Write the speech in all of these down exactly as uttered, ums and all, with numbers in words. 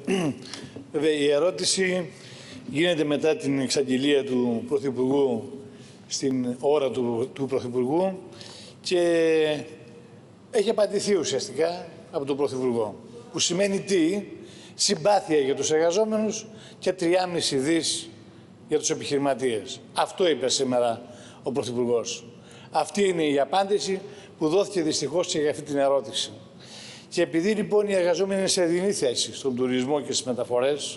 Βέβαια, η ερώτηση γίνεται μετά την εξαγγελία του Πρωθυπουργού στην ώρα του, του Πρωθυπουργού και έχει απαντηθεί ουσιαστικά από τον Πρωθυπουργό. Που σημαίνει τι? Συμπάθεια για τους εργαζόμενους και τρία κόμμα πέντε δις για τους επιχειρηματίες. Αυτό είπε σήμερα ο Πρωθυπουργός. Αυτή είναι η απάντηση που δόθηκε δυστυχώς και για αυτή την ερώτηση. Και επειδή λοιπόν οι εργαζόμενοι είναι σε δινή θέση στον τουρισμό και στις μεταφορές,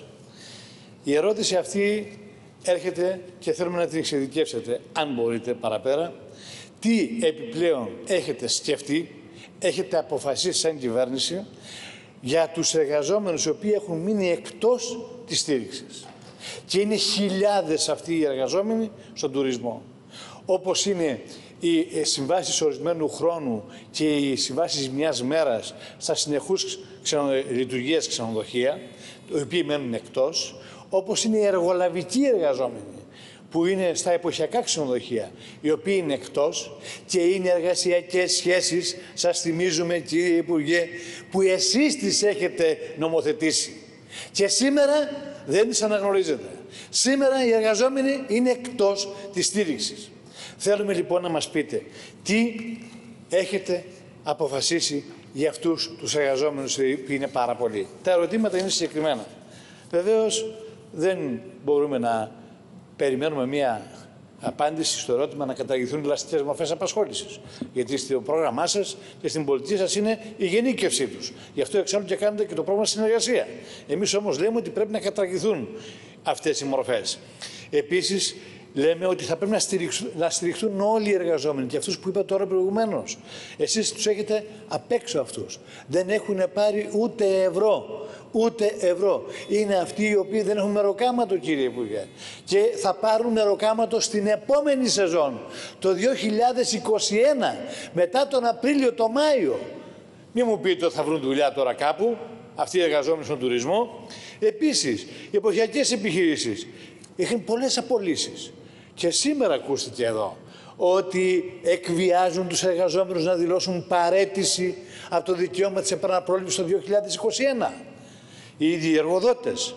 η ερώτηση αυτή έρχεται και θέλουμε να την εξειδικεύσετε, αν μπορείτε παραπέρα, τι επιπλέον έχετε σκεφτεί, έχετε αποφασίσει σαν κυβέρνηση για τους εργαζόμενους οι οποίοι έχουν μείνει εκτός της στήριξης. Και είναι χιλιάδες αυτοί οι εργαζόμενοι στον τουρισμό. Όπως είναι οι συμβάσεις ορισμένου χρόνου και οι συμβάσεις μιας μέρας στα συνεχούς ξενο... λειτουργίες ξενοδοχεία, οι οποίοι μένουν εκτός, όπως είναι οι εργολαβικοί εργαζόμενοι, που είναι στα εποχιακά ξενοδοχεία, οι οποίοι είναι εκτός, και είναι εργασιακές σχέσεις, σας θυμίζουμε κύριε Υπουργέ, που εσείς τις έχετε νομοθετήσει. Και σήμερα δεν τις αναγνωρίζετε. Σήμερα οι εργαζόμενοι είναι εκτός της στήριξης. Θέλουμε λοιπόν να μας πείτε τι έχετε αποφασίσει για αυτούς τους εργαζόμενους που είναι πάρα πολλοί. Τα ερωτήματα είναι συγκεκριμένα. Βεβαίως δεν μπορούμε να περιμένουμε μία απάντηση στο ερώτημα να καταργηθούν οι ελαστικές μορφές απασχόλησης. Γιατί στο πρόγραμμά σας και στην πολιτική σας είναι η γενίκευσή τους. Γι' αυτό εξάλλου και κάνετε και το πρόγραμμα συνεργασία. Εμείς όμως λέμε ότι πρέπει να καταργηθούν αυτές οι μορφές. Επίσης, λέμε ότι θα πρέπει να στηριχθούν, να στηριχθούν όλοι οι εργαζόμενοι και αυτούς που είπα τώρα προηγουμένως. Εσείς τους έχετε απ' έξω αυτούς. Δεν έχουν πάρει ούτε ευρώ. Ούτε ευρώ. Είναι αυτοί οι οποίοι δεν έχουν μεροκάματο, κύριε Υπουργέ. Και θα πάρουν μεροκάματο στην επόμενη σεζόν, το δύο χιλιάδες είκοσι ένα, μετά τον Απρίλιο, το Μάιο. Μην μου πείτε ότι θα βρουν δουλειά τώρα κάπου, αυτοί οι εργαζόμενοι στον τουρισμό. Επίσης, οι εποχιακές επιχειρήσεις έχουν πολλές απολύσεις. Και σήμερα ακούστηκε εδώ ότι εκβιάζουν τους εργαζόμενους να δηλώσουν παραίτηση από το δικαίωμα της επαναπρόληψης το δύο χιλιάδες είκοσι ένα. Οι ίδιοι εργοδότες,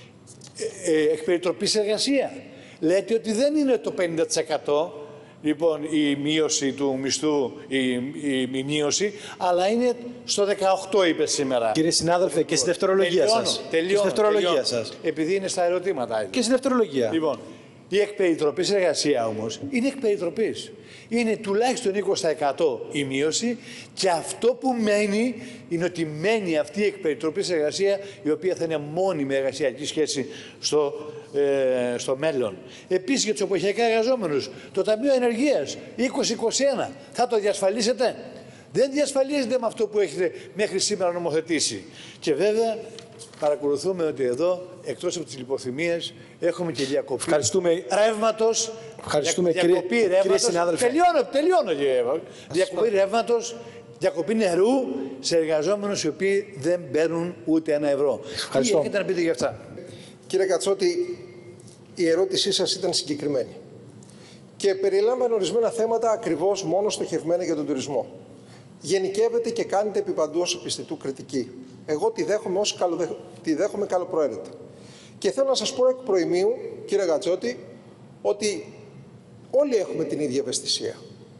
ε, ε, εκ περιτροπής εργασία. Λέτε ότι δεν είναι το πενήντα τοις εκατό λοιπόν η μείωση του μισθού, η, η, η μείωση, αλλά είναι στο δεκαοκτώ είπε σήμερα. Κύριε συνάδελφε, και στη δευτερολογία σας. Τελειώνω, και στη δευτερολογία τελειώνω, σας. Επειδή είναι στα ερωτήματα. Και στη δευτερολογία. Λοιπόν, η εκπεριτροπής εργασία όμως είναι εκπεριτροπής. Είναι τουλάχιστον είκοσι τοις εκατό η μείωση και αυτό που μένει είναι ότι μένει αυτή η εκπεριτροπής εργασία η οποία θα είναι μόνιμη εργασιακή σχέση στο, ε, στο μέλλον. Επίσης για τους εποχιακά εργαζόμενους, το Ταμείο Ενεργείας είκοσι είκοσι ένα θα το διασφαλίσετε? Δεν διασφαλίζεται με αυτό που έχετε μέχρι σήμερα νομοθετήσει. Και βέβαια παρακολουθούμε ότι εδώ, εκτός από τις λιποθυμίες, έχουμε και διακοπή ρεύματος. Ευχαριστούμε, διακοπή κύριε, ρεύματος. κύριε συνάδελφε. Τελειώνω, τελειώνω, κύριε. Διακοπή ρεύματος, διακοπή νερού σε εργαζόμενους οι οποίοι δεν παίρνουν ούτε ένα ευρώ. Τι έχετε να πείτε για αυτά? Κύριε Κατσότη, η ερώτησή σας ήταν συγκεκριμένη και περιλάμβανε ορισμένα θέματα ακριβώς μόνο στοχευμένα για τον τουρισμό. Γενικεύεται και κάνετε επί παντού ως επιστητού κριτική. Εγώ τη δέχομαι, ως καλοδε... τη δέχομαι καλοπροαίρετα. Και θέλω να σας πω εκ προημίου, κύριε Κατσότη, ότι όλοι έχουμε την ίδια ευαισθησία.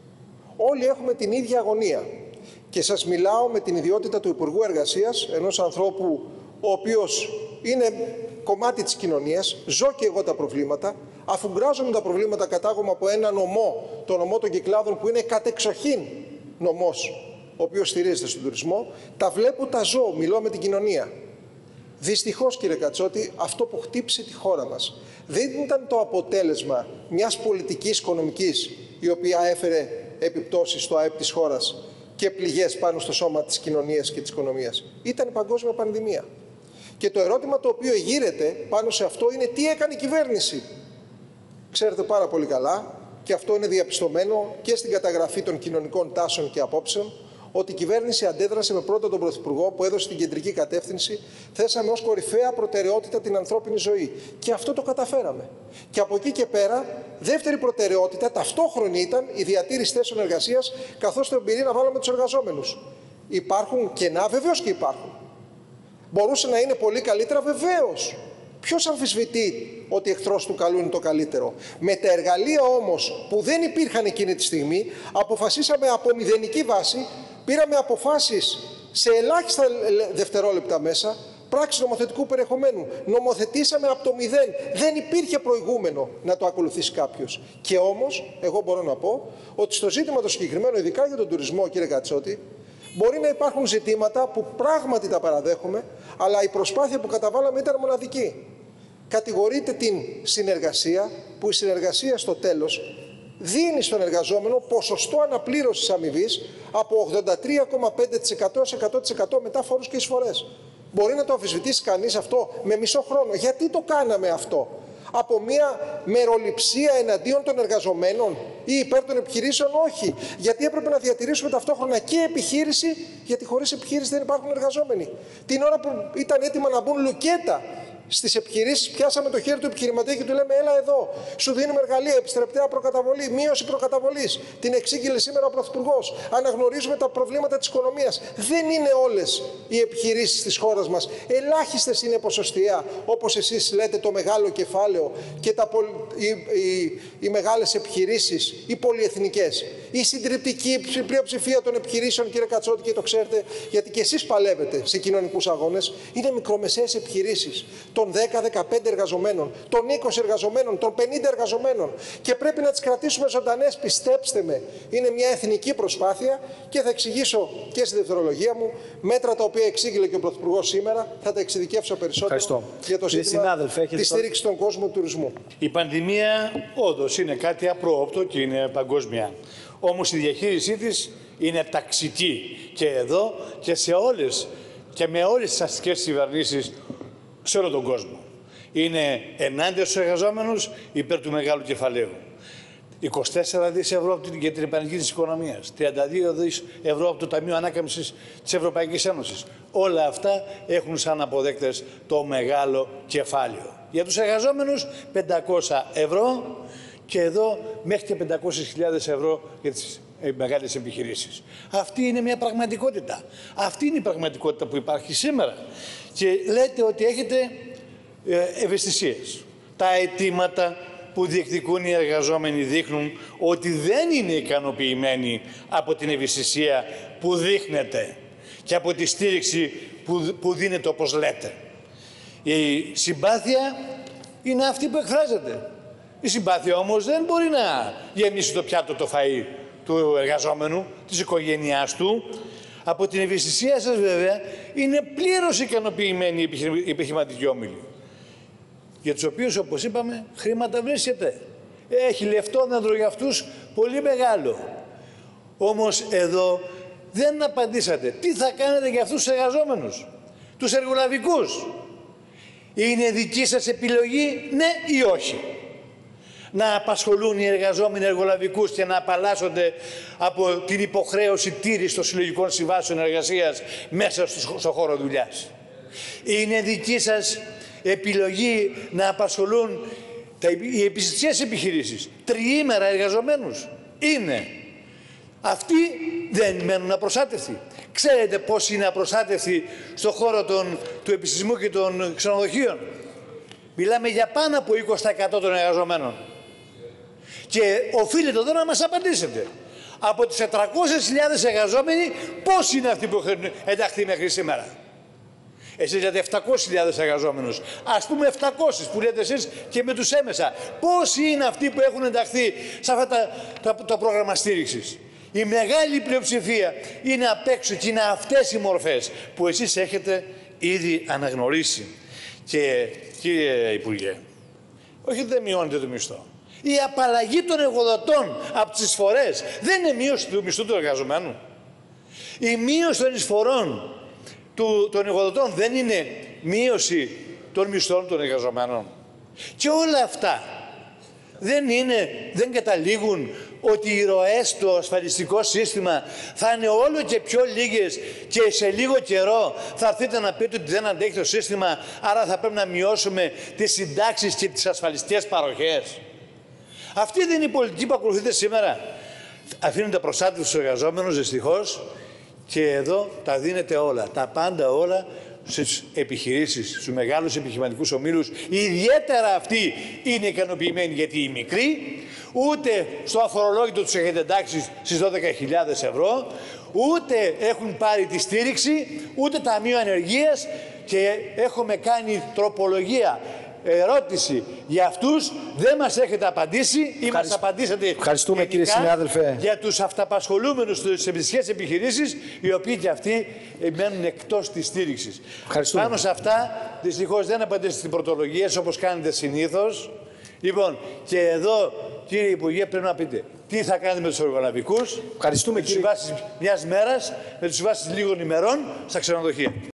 Όλοι έχουμε την ίδια αγωνία. Και σας μιλάω με την ιδιότητα του Υπουργού Εργασίας, ενός ανθρώπου ο οποίος είναι κομμάτι της κοινωνίας, ζω και εγώ τα προβλήματα, αφουγκράζομαι τα προβλήματα, κατάγομαι από ένα νομό, το νομό των Κυκλάδων, που είναι κατεξοχήν νομός, ο οποίος στηρίζεται στον τουρισμό, τα βλέπω, τα ζω, μιλώ με την κοινωνία. Δυστυχώς, κύριε Κατσότη, αυτό που χτύπησε τη χώρα μας δεν ήταν το αποτέλεσμα μιας πολιτικής οικονομικής η οποία έφερε επιπτώσεις στο ΑΕΠ της χώρας και πληγές πάνω στο σώμα της κοινωνίας και της οικονομίας. Ήταν η παγκόσμια πανδημία. Και το ερώτημα το οποίο γύρεται πάνω σε αυτό είναι τι έκανε η κυβέρνηση. Ξέρετε πάρα πολύ καλά, και αυτό είναι διαπιστωμένο και στην καταγραφή των κοινωνικών τάσεων και απόψεων, ότι η κυβέρνηση αντέδρασε με πρώτα τον Πρωθυπουργό που έδωσε την κεντρική κατεύθυνση. Θέσαμε ως κορυφαία προτεραιότητα την ανθρώπινη ζωή. Και αυτό το καταφέραμε. Και από εκεί και πέρα, δεύτερη προτεραιότητα ταυτόχρονη ήταν η διατήρηση θέσεων εργασίας, καθώς τον πυρήνα βάλαμε τους εργαζόμενους. Υπάρχουν κενά, βεβαίως και υπάρχουν. Μπορούσε να είναι πολύ καλύτερα, βεβαίως. Ποιος αμφισβητεί ότι εχθρός του καλού είναι το καλύτερο? Με τα εργαλεία όμως που δεν υπήρχαν εκείνη τη στιγμή, αποφασίσαμε από μηδενική βάση, πήραμε αποφάσεις σε ελάχιστα δευτερόλεπτα μέσα, πράξη νομοθετικού περιεχομένου. Νομοθετήσαμε από το μηδέν. Δεν υπήρχε προηγούμενο να το ακολουθήσει κάποιος. Και όμως, εγώ μπορώ να πω ότι στο ζήτημα το συγκεκριμένο, ειδικά για τον τουρισμό, κύριε Κατσότη, μπορεί να υπάρχουν ζητήματα που πράγματι τα παραδέχομαι, αλλά η προσπάθεια που καταβάλαμε ήταν μοναδική. Κατηγορείται την συνεργασία, που η συνεργασία στο τέλος δίνει στον εργαζόμενο ποσοστό αναπλήρωσης αμοιβής από ογδόντα τρία κόμμα πέντε τοις εκατό σε εκατό τοις εκατό μετά φόρους και εισφορές. Μπορεί να το αμφισβητήσει κανείς αυτό με μισό χρόνο? Γιατί το κάναμε αυτό? Από μια μεροληψία εναντίον των εργαζομένων ή υπέρ των επιχειρήσεων? Όχι. Γιατί έπρεπε να διατηρήσουμε ταυτόχρονα και επιχείρηση, γιατί χωρίς επιχείρηση δεν υπάρχουν εργαζόμενοι. Την ώρα που ήταν έτοιμα να μπουν λουκέτα στις επιχειρήσεις, πιάσαμε το χέρι του επιχειρηματία και του λέμε: έλα εδώ, σου δίνουμε εργαλεία, επιστρεπτέα προκαταβολή, μείωση προκαταβολής. Την εξήγηλε σήμερα ο Πρωθυπουργός. Αναγνωρίζουμε τα προβλήματα της οικονομίας. Δεν είναι όλες οι επιχειρήσεις της χώρας μας. Ελάχιστες είναι ποσοστιαία, όπως εσείς λέτε, το μεγάλο κεφάλαιο και τα πολ... οι, οι, οι μεγάλες επιχειρήσεις, οι πολυεθνικές. Η συντριπτική πλειοψηφία των επιχειρήσεων, κύριε Κατσότη, και το ξέρετε, γιατί και εσείς παλεύετε σε κοινωνικούς αγώνες, είναι μικρομεσαίες επιχειρήσεις των δέκα δεκαπέντε εργαζομένων, των είκοσι εργαζομένων, των πενήντα εργαζομένων. Και πρέπει να τις κρατήσουμε ζωντανές, πιστέψτε με. Είναι μια εθνική προσπάθεια και θα εξηγήσω και στη δευτερολογία μου μέτρα τα οποία εξήγηλε και ο Πρωθυπουργός σήμερα. Θα τα εξειδικεύσω περισσότερο. Ευχαριστώ. Για το ζήτημα της στήριξης των κόσμων του τουρισμού. Η πανδημία όντως είναι κάτι απρόοπτο και είναι παγκόσμια. Όμως η διαχείρισή της είναι ταξική και εδώ και σε όλες και με όλες τις αστικές κυβερνήσεις σε όλο τον κόσμο. Είναι ενάντια στους εργαζόμενους, υπέρ του μεγάλου κεφαλαίου. είκοσι τέσσερα δις ευρώ για την επανεκκίνηση της οικονομίας, τριάντα δύο δις ευρώ από το Ταμείο Ανάκαμψης της Ευρωπαϊκής Ένωσης. Όλα αυτά έχουν σαν αποδέκτες το μεγάλο κεφάλαιο. Για τους εργαζόμενους πεντακόσια ευρώ και εδώ μέχρι και πεντακόσιες χιλιάδες ευρώ για τις μεγάλες επιχειρήσεις. Αυτή είναι μια πραγματικότητα. Αυτή είναι η πραγματικότητα που υπάρχει σήμερα. Και λέτε ότι έχετε ευαισθησίες. Τα αιτήματα που διεκδικούν οι εργαζόμενοι δείχνουν ότι δεν είναι ικανοποιημένοι από την ευαισθησία που δείχνετε και από τη στήριξη που, που δίνετε, όπως λέτε. Η συμπάθεια είναι αυτή που εκφράζεται. Η συμπάθεια όμως δεν μπορεί να γεμίσει το πιάτο το φαΐ του εργαζόμενου, της οικογένειάς του. Από την ευαισθησία σας βέβαια είναι πλήρως ικανοποιημένοι οι επιχειρηματικοί όμιλοι, για τους οποίους, όπως είπαμε, χρήματα βρίσκεται. Έχει λεφτόδεντρο για αυτούς πολύ μεγάλο. Όμως εδώ δεν απαντήσατε. Τι θα κάνετε για αυτούς τους εργαζόμενους, τους εργολαβικούς? Είναι δική σας επιλογή, ναι ή όχι? Να απασχολούν οι εργαζόμενοι εργολαβικούς και να απαλλάσσονται από την υποχρέωση τήρησης των συλλογικών συμβάσεων εργασίας μέσα στο χώρο δουλειάς? Είναι δική σας επιλογή να απασχολούν οι επιστημικές επιχειρήσεις τριήμερα εργαζομένους? Είναι. Αυτοί δεν μένουν απροστάτευτοι. Ξέρετε πώς είναι απροστάτευτοι στον χώρο των, του επιστημισμού και των ξενοδοχείων? Μιλάμε για πάνω από είκοσι τοις εκατό των εργαζομένων. Και οφείλετε εδώ να μας απαντήσετε. Από τις τετρακόσιες χιλιάδες εργαζόμενοι, πόσοι είναι αυτοί που έχουν ενταχθεί μέχρι σήμερα? Εσείς λέτε επτακόσιες χιλιάδες εργαζόμενους. Ας πούμε επτακόσιες που λέτε εσείς και με τους έμεσα. Πόσοι είναι αυτοί που έχουν ενταχθεί σε αυτό το πρόγραμμα στήριξης? Η μεγάλη πλειοψηφία είναι απ' έξω και είναι αυτές οι μορφές που εσείς έχετε ήδη αναγνωρίσει. Και κύριε Υπουργέ, όχι δεν μειώνετε το μισθό. Η απαλλαγή των εργοδοτών από τις εισφορές δεν είναι μείωση του μισθού του εργαζομένου? Η μείωση των εισφορών του, των εργοδοτών δεν είναι μείωση των μισθών των εργαζομένων? Και όλα αυτά δεν, είναι, δεν καταλήγουν ότι οι ροές στο ασφαλιστικό σύστημα θα είναι όλο και πιο λίγες και σε λίγο καιρό θα έρθετε να πείτε ότι δεν αντέχει το σύστημα, άρα θα πρέπει να μειώσουμε τις συντάξεις και τις ασφαλιστικές παροχές? Αυτή δεν είναι η πολιτική που ακολουθείτε σήμερα. Αφήνετε προστάτευτους στους εργαζόμενους, δυστυχώς, και εδώ τα δίνετε όλα, τα πάντα όλα στις επιχειρήσεις, στους μεγάλους επιχειρηματικούς ομίλους, ιδιαίτερα αυτοί είναι ικανοποιημένοι γιατί οι μικροί, ούτε στο αφορολόγητο τους έχετε εντάξει στις δώδεκα χιλιάδες ευρώ, ούτε έχουν πάρει τη στήριξη, ούτε ταμείο ανεργίας και έχουμε κάνει τροπολογία. Ερώτηση για αυτούς δεν μας έχετε απαντήσει ή μας απαντήσατε Ευχαριστούμε κύριε συνάδελφε. Για τους αυταπασχολούμενους στις επιστημικές επιχειρήσεις, οι οποίοι και αυτοί μένουν εκτός της στήριξης. Πάνω σε αυτά δυστυχώς δεν απαντήσετε στην πρωτολογία όπως κάνετε συνήθως. Λοιπόν, και εδώ κύριε Υπουργέ πρέπει να πείτε τι θα κάνετε με τους εργολαβικούς, Ευχαριστούμε, με τις συμβάσεις μιας μέρας, με τις συμβάσεις λίγων ημερών στα ξενοδοχεία.